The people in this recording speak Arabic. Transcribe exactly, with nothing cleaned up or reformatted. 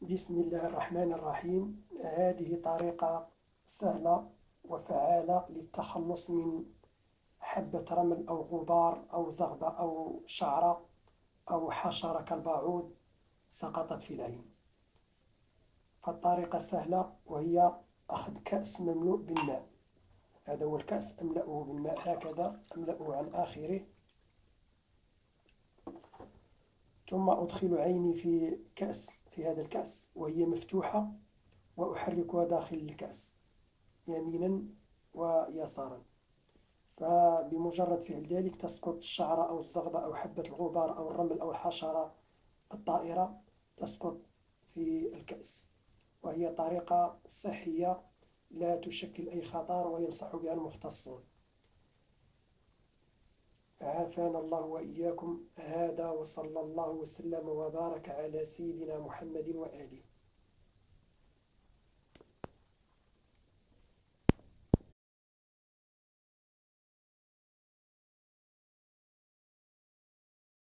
بسم الله الرحمن الرحيم. هذه طريقة سهلة وفعالة للتخلص من حبة رمل أو غبار أو زغبة أو شعرة أو حشرة كالباعوض سقطت في العين. فالطريقة سهلة، وهي أخذ كأس مملوء بالماء. هذا هو الكأس، أملأه بالماء هكذا، أملأه عن آخره، ثم أدخل عيني في كأس في هذا الكأس وهي مفتوحة، وأحركها داخل الكأس يمينا ويسارا. فبمجرد فعل ذلك تسقط الشعرة أو الزغبة أو حبة الغبار أو الرمل أو الحشرة الطائرة، تسقط في الكأس. وهي طريقة صحية لا تشكل أي خطر، وينصح بها المختصون. عافانا الله وإياكم. هذا، وصلى الله وسلم وبارك على سيدنا محمد وآله.